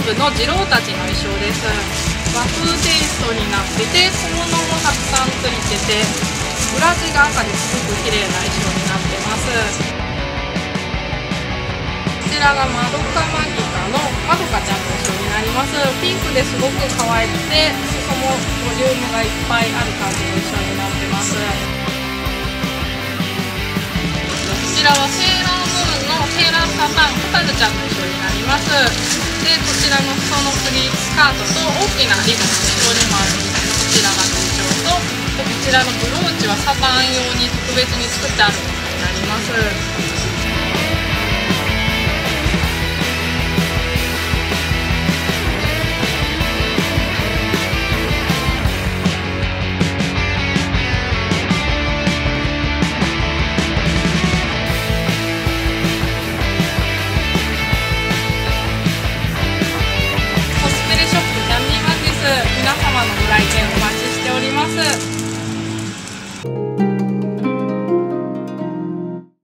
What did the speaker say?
部の次郎たちの衣装です。和風テイストになってて、小物もたくさんついてて、裏地が赤ですごく綺麗な衣装になってます。こちらがまどかマギカのまどかちゃんの衣装になります。ピンクですごく可愛くて、裾もボリュームがいっぱいある感じの衣装になってます。こちらはセーラームーンのセーラーサタンホタルちゃんの衣装になります。で、こちらの裾のプリーツスカートと大きなリボン後ろにもあるこちらが特徴と、こちらのブローチはサタン用に特別に作ってあるものになります。